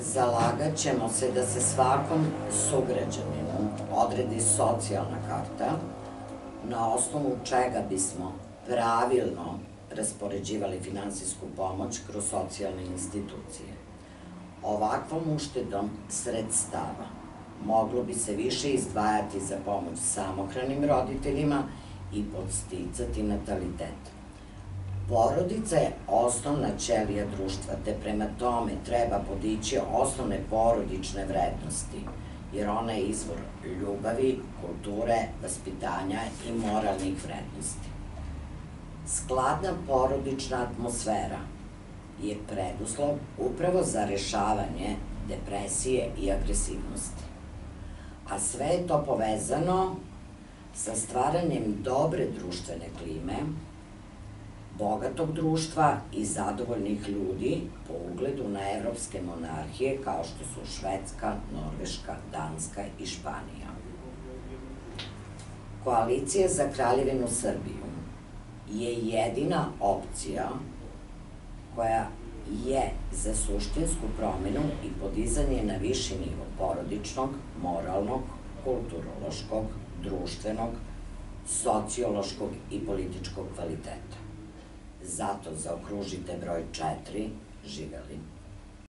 Zalagat ćemo se da se svakom sugrađaninu odredi socijalna karta na osnovu čega bismo pravilno raspoređivali finansijsku pomoć kroz socijalne institucije. Ovakvom uštedom sredstava moglo bi se više izdvajati za pomoć samohranim roditeljima i podsticati natalitet. Porodica je osnovna ćelija društva, te prema tome treba podići osnovne porodične vrednosti, jer ona je izvor ljubavi, kulture, vaspitanja i moralnih vrednosti. Skladna porodična atmosfera je preduslov upravo za rešavanje depresije i agresivnosti. A sve je to povezano sa stvaranjem dobre društvene klime, bogatog društva i zadovoljnih ljudi po ugledu na evropske monarhije kao što su Švedska, Norveška, Danska i Španija. Koalicija za Kraljevinu Srbiju je jedina opcija koja je za suštinsku promenu i podizanje na viši nivo porodičnog, moralnog, kulturološkog, društvenog, sociološkog i političkog kvaliteta. Zato zaokružite broj 4, živeli.